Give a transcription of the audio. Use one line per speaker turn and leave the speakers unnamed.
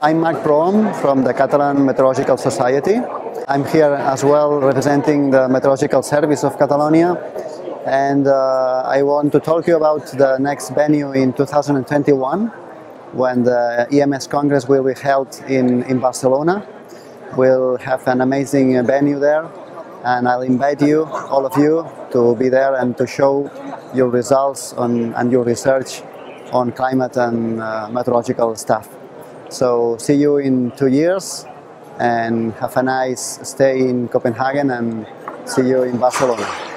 I'm Marc Prohom from the Catalan Meteorological Society. I'm here as well representing the Meteorological Service of Catalonia, and I want to talk to you about the next venue in 2021 when the EMS Congress will be held in Barcelona. We'll have an amazing venue there, and I'll invite you, all of you, to be there and to show your results and your research on climate and meteorological stuff. So see you in 2 years, and have a nice stay in Copenhagen, and see you in Barcelona.